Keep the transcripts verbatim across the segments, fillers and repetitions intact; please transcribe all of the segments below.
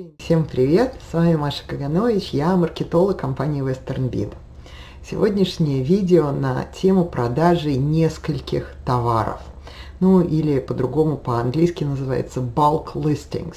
Друзья, всем привет! С вами Маша Каганович, я маркетолог компании WesternBid. Сегодняшнее видео на тему продажи нескольких товаров. Ну или по-другому по-английски называется bulk listings.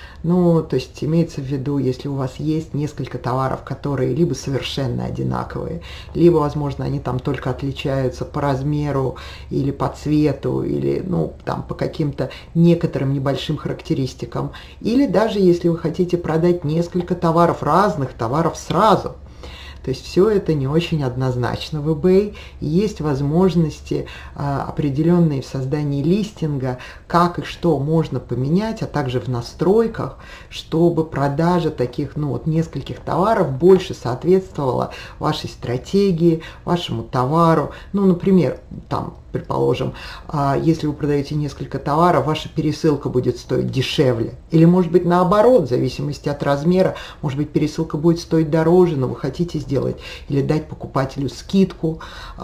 Ну, то есть имеется в виду, если у вас есть несколько товаров, которые либо совершенно одинаковые, либо, возможно, они там только отличаются по размеру или по цвету, или, ну, там по каким-то некоторым небольшим характеристикам. Или даже если вы хотите продать несколько товаров, разных товаров сразу. То есть все это не очень однозначно в eBay. Есть возможности а, определенные в создании листинга, как и что можно поменять, а также в настройках, чтобы продажа таких, ну вот, нескольких товаров больше соответствовала вашей стратегии, вашему товару. Ну, например, там, предположим, если вы продаете несколько товаров, ваша пересылка будет стоить дешевле. Или, может быть, наоборот, в зависимости от размера, может быть, пересылка будет стоить дороже, но вы хотите сделать или дать покупателю скидку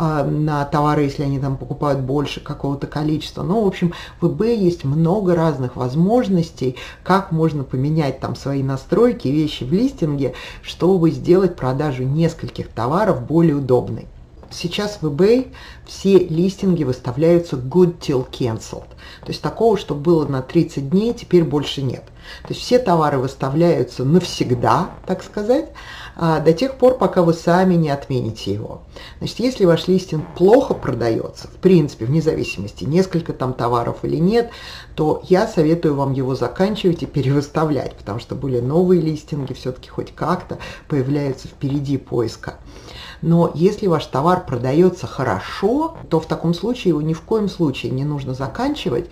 на товары, если они там покупают больше какого-то количества. Ну, в общем, в eBay есть много разных возможностей, как можно поменять там свои настройки, вещи в листинге, чтобы сделать продажу нескольких товаров более удобной. Сейчас в eBay все листинги выставляются good till canceled. То есть такого, что было на тридцать дней, теперь больше нет. То есть все товары выставляются навсегда, так сказать, до тех пор, пока вы сами не отмените его. Значит, если ваш листинг плохо продается, в принципе, вне зависимости, несколько там товаров или нет, то я советую вам его заканчивать и перевыставлять, потому что более новые листинги все-таки хоть как-то появляются впереди поиска. Но если ваш товар продается хорошо, то в таком случае его ни в коем случае не нужно заканчивать,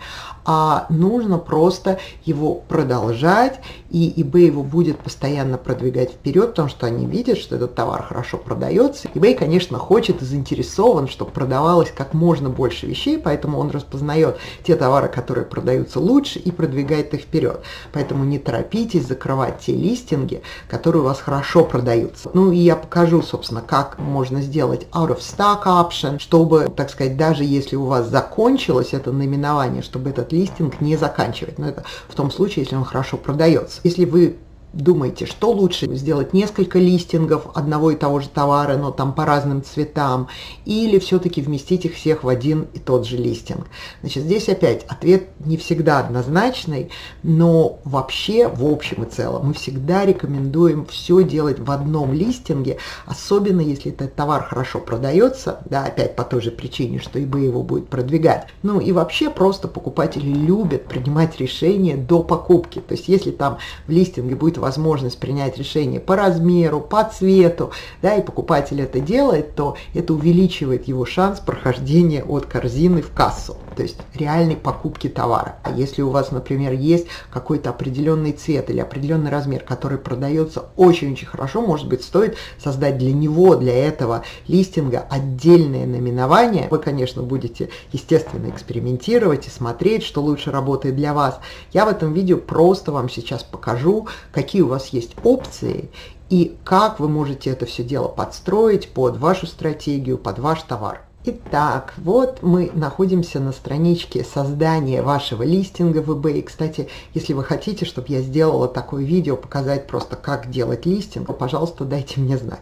а нужно просто его продолжать, и eBay его будет постоянно продвигать вперед, потому что они видят, что этот товар хорошо продается. eBay, конечно, хочет и заинтересован, чтобы продавалось как можно больше вещей, поэтому он распознает те товары, которые продаются лучше, и продвигает их вперед. Поэтому не торопитесь закрывать те листинги, которые у вас хорошо продаются. Ну и я покажу, собственно, как можно сделать out of stock option, чтобы, так сказать, даже если у вас закончилось это наименование, чтобы этот листинг не заканчивать. Но это в том случае, если он хорошо продается. Если вы думаете, что лучше сделать несколько листингов одного и того же товара, но там по разным цветам, или все-таки вместить их всех в один и тот же листинг. Значит, здесь опять ответ не всегда однозначный, но вообще, в общем и целом, мы всегда рекомендуем все делать в одном листинге, особенно если этот товар хорошо продается, да, опять по той же причине, что eBay его будет продвигать. Ну и вообще просто покупатели любят принимать решения до покупки. То есть если там в листинге будет возможность принять решение по размеру, по цвету, да, и покупатель это делает, то это увеличивает его шанс прохождения от корзины в кассу, то есть реальной покупки товара. А если у вас, например, есть какой-то определенный цвет или определенный размер, который продается очень-очень хорошо, может быть, стоит создать для него, для этого листинга отдельное наименование. Вы, конечно, будете, естественно, экспериментировать и смотреть, что лучше работает для вас. Я в этом видео просто вам сейчас покажу, какие какие у вас есть опции и как вы можете это все дело подстроить под вашу стратегию, под ваш товар. Итак, вот мы находимся на страничке создания вашего листинга в eBay. Кстати, если вы хотите, чтобы я сделала такое видео, показать просто, как делать листинг, то, пожалуйста, дайте мне знать.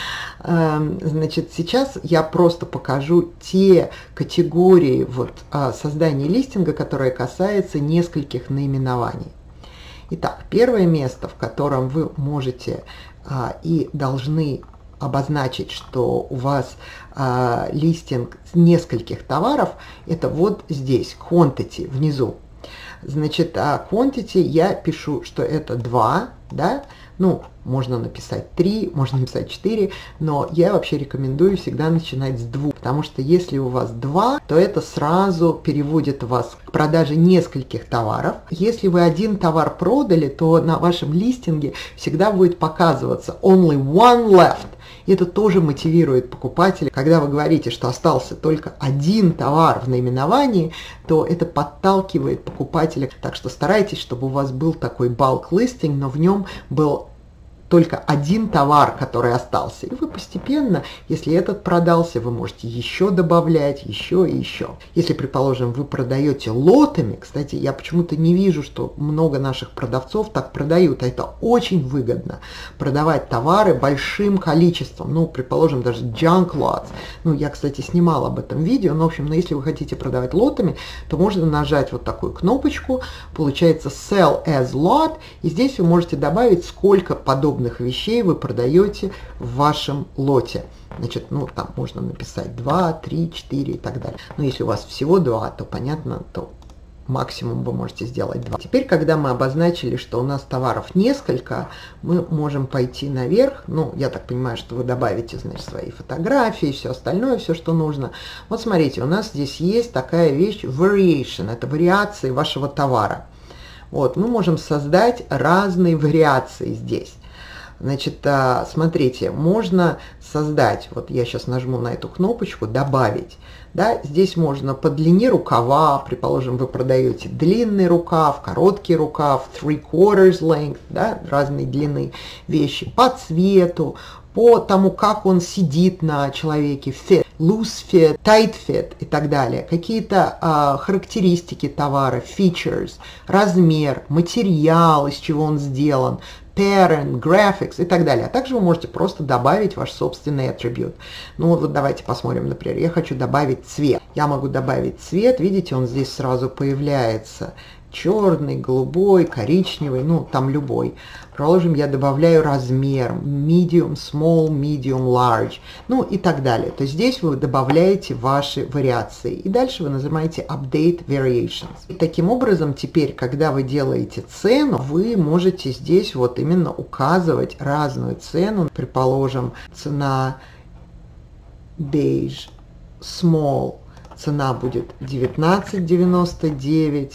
Значит, сейчас я просто покажу те категории вот, создания листинга, которые касаются нескольких наименований. Итак, первое место, в котором вы можете а, и должны обозначить, что у вас а, листинг нескольких товаров, это вот здесь, quantity, внизу. Значит, а quantity я пишу, что это два, да, ну, можно написать три, можно написать четыре, но я вообще рекомендую всегда начинать с двух, потому что если у вас два, то это сразу переводит вас к продаже нескольких товаров. Если вы один товар продали, то на вашем листинге всегда будет показываться only one left. И это тоже мотивирует покупателя. Когда вы говорите, что остался только один товар в наименовании, то это подталкивает покупателя. Так что старайтесь, чтобы у вас был такой bulk listing, но в нем был только один товар, который остался. И вы постепенно, если этот продался, вы можете еще добавлять, еще и еще. Если, предположим, вы продаете лотами, кстати, я почему-то не вижу, что много наших продавцов так продают, а это очень выгодно. Продавать товары большим количеством, ну, предположим, даже junk lots. Ну, я, кстати, снимала об этом видео, но, в общем, но если вы хотите продавать лотами, то можно нажать вот такую кнопочку, получается Sell as Lot, и здесь вы можете добавить, сколько подобных вещей вы продаете в вашем лоте. Значит, ну, там можно написать два, три, четыре и так далее. Но если у вас всего два, то понятно, то максимум вы можете сделать два. Теперь, когда мы обозначили, что у нас товаров несколько, мы можем пойти наверх. Ну, я так понимаю, что вы добавите, значит, свои фотографии, все остальное, все, что нужно. Вот смотрите, у нас здесь есть такая вещь variation, это вариации вашего товара. Вот, мы можем создать разные вариации здесь. Значит, смотрите, можно создать, вот я сейчас нажму на эту кнопочку, добавить, да, здесь можно по длине рукава, предположим, вы продаете длинный рукав, короткий рукав, three quarters length, да, разной длины вещи, по цвету, по тому, как он сидит на человеке, fit, loose fit, tight fit и так далее, какие-то а, характеристики товара, features, размер, материал, из чего он сделан, parent, graphics и так далее. А также вы можете просто добавить ваш собственный атрибут. Ну вот давайте посмотрим, например, я хочу добавить цвет. Я могу добавить цвет, видите, он здесь сразу появляется. Черный, голубой, коричневый, ну там любой. Предположим, я добавляю размер medium, small, medium, large, ну и так далее. То есть здесь вы добавляете ваши вариации. И дальше вы нажимаете Update Variations. И таким образом, теперь, когда вы делаете цену, вы можете здесь вот именно указывать разную цену. Предположим, цена beige, small, цена будет девятнадцать девяносто девять.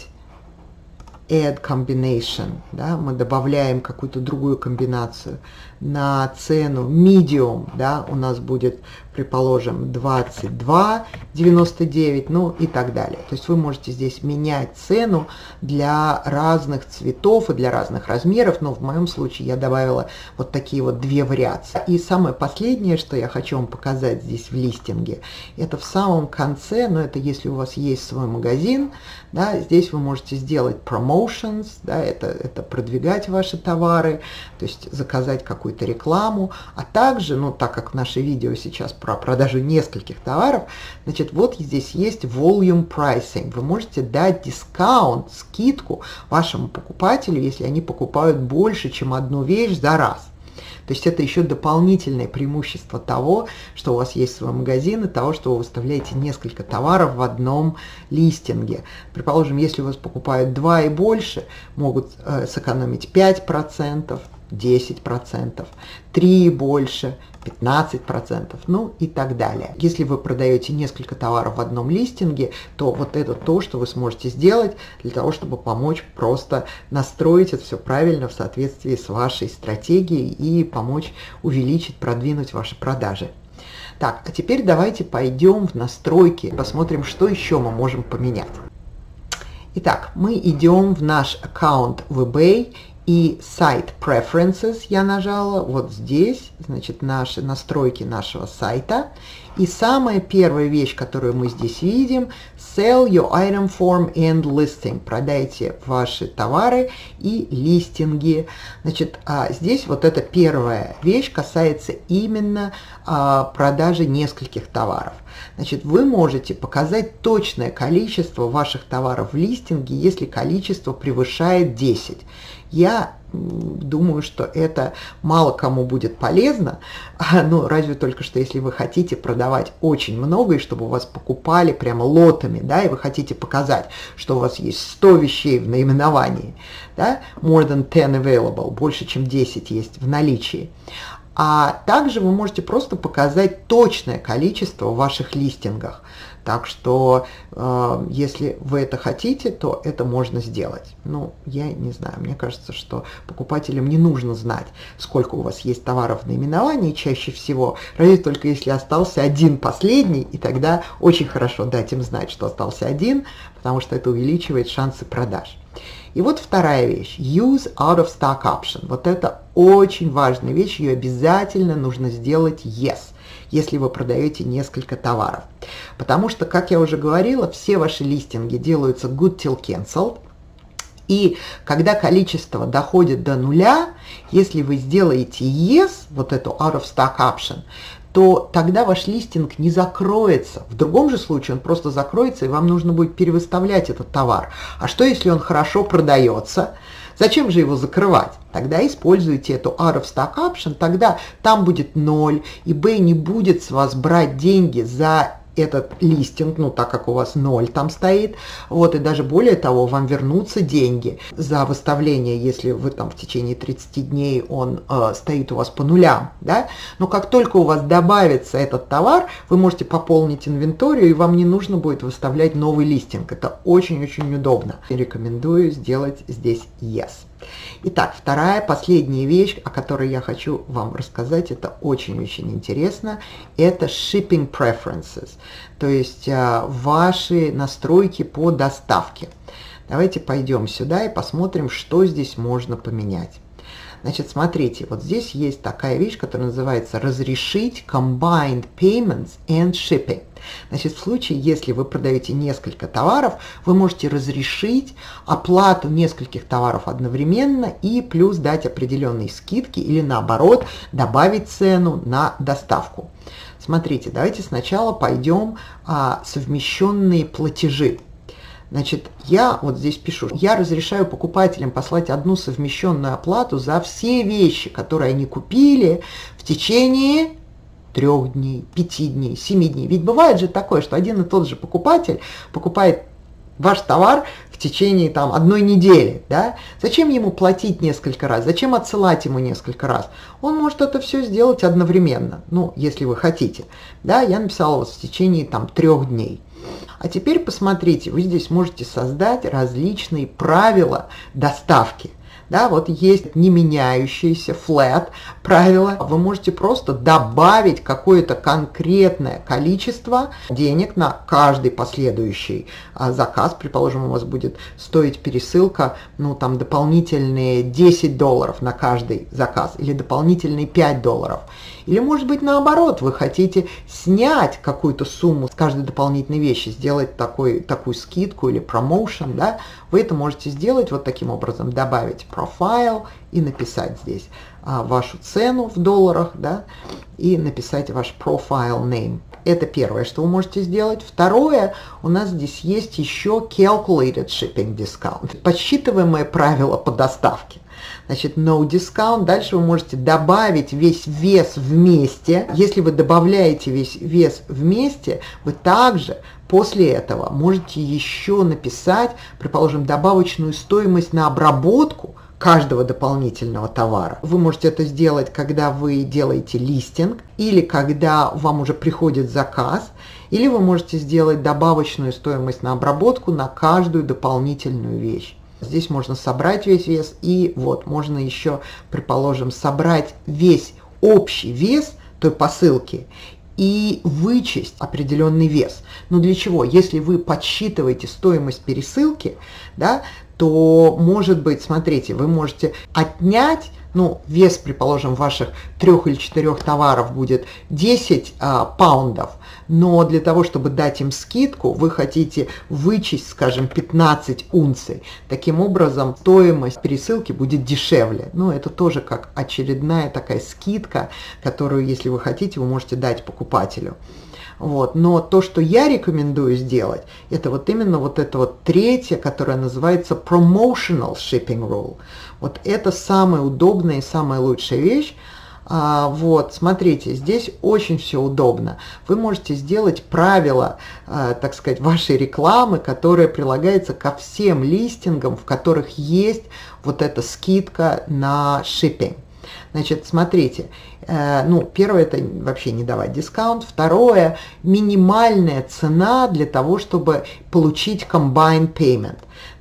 Add combination, да, мы добавляем какую-то другую комбинацию. На цену medium, да, у нас будет, предположим, двадцать два девяносто девять, ну и так далее. То есть вы можете здесь менять цену для разных цветов и для разных размеров, но в моем случае я добавила вот такие вот две вариации. И самое последнее, что я хочу вам показать здесь в листинге, это в самом конце, но это если у вас есть свой магазин, да, здесь вы можете сделать promotions, да, это, это продвигать ваши товары, то есть заказать какую-то рекламу, а также, ну, так как наше видео сейчас про продажу нескольких товаров, значит, вот здесь есть volume pricing. Вы можете дать дискаунт, скидку вашему покупателю, если они покупают больше, чем одну вещь за раз. То есть это еще дополнительное преимущество того, что у вас есть свой магазин, и того, что вы выставляете несколько товаров в одном листинге. Предположим, если у вас покупают два и больше, могут э, сэкономить пять процентов, десять процентов, три и больше, пятнадцать процентов, ну и так далее. Если вы продаете несколько товаров в одном листинге, то вот это то, что вы сможете сделать для того, чтобы помочь просто настроить это все правильно в соответствии с вашей стратегией и помочь увеличить, продвинуть ваши продажи. Так, а теперь давайте пойдем в настройки, посмотрим, что еще мы можем поменять. Итак, мы идем в наш аккаунт в eBay, и Site Preferences я нажала вот здесь, значит, наши настройки нашего сайта. И самая первая вещь, которую мы здесь видим, Sell your item form and listing. Продайте ваши товары и листинги. Значит, а здесь вот эта первая вещь касается именно а, продажи нескольких товаров. Значит, вы можете показать точное количество ваших товаров в листинге, если количество превышает десять. Я думаю, что это мало кому будет полезно, ну, разве только что если вы хотите продавать очень много, и чтобы у вас покупали прямо лотами, да, и вы хотите показать, что у вас есть сто вещей в наименовании, да, more than ten available, больше, чем десять есть в наличии. А также вы можете просто показать точное количество в ваших листингах. Так что, э, если вы это хотите, то это можно сделать. Ну, я не знаю, мне кажется, что покупателям не нужно знать, сколько у вас есть товаров в наименовании чаще всего, разве только если остался один последний, и тогда очень хорошо дать им знать, что остался один, потому что это увеличивает шансы продаж. И вот вторая вещь, Use Out of Stock Option. Вот это очень важная вещь, ее обязательно нужно сделать yes, если вы продаете несколько товаров. Потому что, как я уже говорила, все ваши листинги делаются good till canceled. И когда количество доходит до нуля, если вы сделаете yes, вот эту out of stock option, то тогда ваш листинг не закроется. В другом же случае он просто закроется, и вам нужно будет перевыставлять этот товар. А что, если он хорошо продается? Зачем же его закрывать? Тогда используйте эту out of stock option, тогда там будет ноль, и eBay не будет с вас брать деньги за этот листинг, ну так как у вас ноль там стоит, вот, и даже более того, вам вернутся деньги за выставление, если вы там в течение тридцати дней он э, стоит у вас по нулям, да, но как только у вас добавится этот товар, вы можете пополнить инвенторию, и вам не нужно будет выставлять новый листинг, это очень-очень удобно. Рекомендую сделать здесь yes. Итак, вторая, последняя вещь, о которой я хочу вам рассказать, это очень-очень интересно, это shipping preferences, то есть а, ваши настройки по доставке. Давайте пойдем сюда и посмотрим, что здесь можно поменять. Значит, смотрите, вот здесь есть такая вещь, которая называется «Разрешить combined payments and shipping». Значит, в случае, если вы продаете несколько товаров, вы можете разрешить оплату нескольких товаров одновременно и плюс дать определенные скидки или наоборот добавить цену на доставку. Смотрите, давайте сначала пойдем а, совмещенные платежи. Значит, я вот здесь пишу, я разрешаю покупателям послать одну совмещенную оплату за все вещи, которые они купили в течение трех дней, пяти дней, семи дней. Ведь бывает же такое, что один и тот же покупатель покупает ваш товар в течение там одной недели, да? Зачем ему платить несколько раз? Зачем отсылать ему несколько раз? Он может это все сделать одновременно, ну, если вы хотите, да? Я написала вот в течение там трех дней. А теперь посмотрите, вы здесь можете создать различные правила доставки. Да, вот есть не меняющиеся flat правила. Вы можете просто добавить какое-то конкретное количество денег на каждый последующий а, заказ. Предположим, у вас будет стоить пересылка, ну, там, дополнительные десять долларов на каждый заказ или дополнительные пять долларов. Или, может быть, наоборот, вы хотите снять какую-то сумму с каждой дополнительной вещи, сделать такой, такую скидку или промоушен, да, вы это можете сделать вот таким образом, добавить profile и написать здесь а, вашу цену в долларах, да, и написать ваш profile name. Это первое, что вы можете сделать. Второе, у нас здесь есть еще calculated shipping discount, подсчитываемое правило по доставке. Значит, no discount. Дальше вы можете добавить весь вес вместе. Если вы добавляете весь вес вместе, вы также после этого можете еще написать, предположим, добавочную стоимость на обработку каждого дополнительного товара. Вы можете это сделать, когда вы делаете листинг, или когда вам уже приходит заказ, или вы можете сделать добавочную стоимость на обработку на каждую дополнительную вещь. Здесь можно собрать весь вес, и вот можно еще, предположим, собрать весь общий вес той посылки и вычесть определенный вес. Но для чего? Если вы подсчитываете стоимость пересылки, да, то, может быть, смотрите, вы можете отнять, ну, вес, предположим, ваших трех или четырех товаров будет десять а, паундов, но для того, чтобы дать им скидку, вы хотите вычесть, скажем, пятнадцать унций. Таким образом, стоимость пересылки будет дешевле. Ну, это тоже как очередная такая скидка, которую, если вы хотите, вы можете дать покупателю. Вот. Но то, что я рекомендую сделать, это вот именно вот это вот третье, которое называется promotional shipping rule. Вот это самая удобная и самая лучшая вещь. А, вот, смотрите, здесь очень все удобно. Вы можете сделать правила, а, так сказать, вашей рекламы, которая прилагается ко всем листингам, в которых есть вот эта скидка на shipping. Значит, смотрите, э, ну, первое, это вообще не давать дискаунт. Второе, минимальная цена для того, чтобы получить combined payment.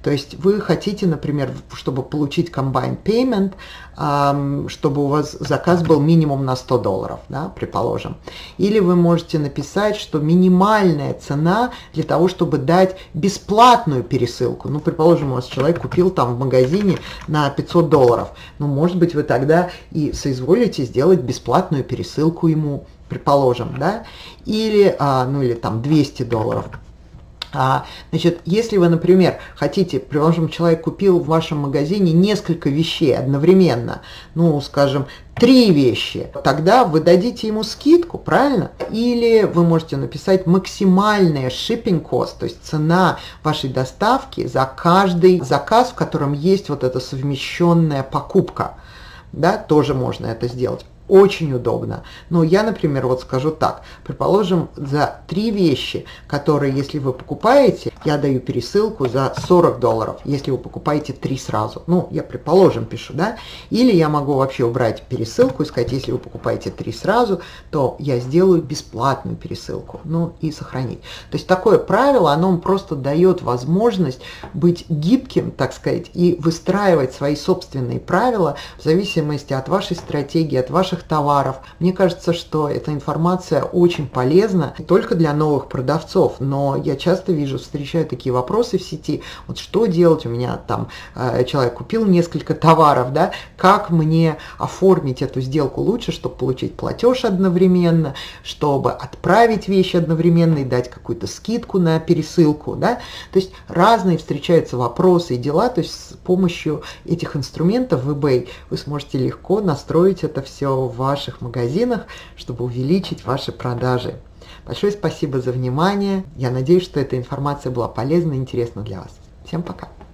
То есть вы хотите, например, чтобы получить combined payment, чтобы у вас заказ был минимум на сто долларов, да, предположим. Или вы можете написать, что минимальная цена для того, чтобы дать бесплатную пересылку. Ну, предположим, у вас человек купил там в магазине на пятьсот долларов. Ну, может быть, вы тогда и соизволите сделать бесплатную пересылку ему, предположим, да, или, ну, или там двести долларов. А, значит, если вы, например, хотите, предположим, человек купил в вашем магазине несколько вещей одновременно, ну, скажем, три вещи, тогда вы дадите ему скидку, правильно? Или вы можете написать максимальная shipping cost, то есть цена вашей доставки за каждый заказ, в котором есть вот эта совмещенная покупка, да, тоже можно это сделать. Очень удобно. Но я, например, вот скажу так. Предположим, за три вещи, которые, если вы покупаете, я даю пересылку за сорок долларов, если вы покупаете три сразу. Ну, я, предположим, пишу, да? Или я могу вообще убрать пересылку и сказать, если вы покупаете три сразу, то я сделаю бесплатную пересылку. Ну, и сохранить. То есть такое правило, оно просто дает возможность быть гибким, так сказать, и выстраивать свои собственные правила в зависимости от вашей стратегии, от ваших товаров. Мне кажется, что эта информация очень полезна не только для новых продавцов, но я часто вижу, встречаю такие вопросы в сети, вот что делать, у меня там э, человек купил несколько товаров, да, как мне оформить эту сделку лучше, чтобы получить платеж одновременно, чтобы отправить вещи одновременно и дать какую-то скидку на пересылку, да, то есть разные встречаются вопросы и дела, то есть с помощью этих инструментов в eBay вы сможете легко настроить это все в ваших магазинах, чтобы увеличить ваши продажи. Большое спасибо за внимание. Я надеюсь, что эта информация была полезна и интересна для вас. Всем пока!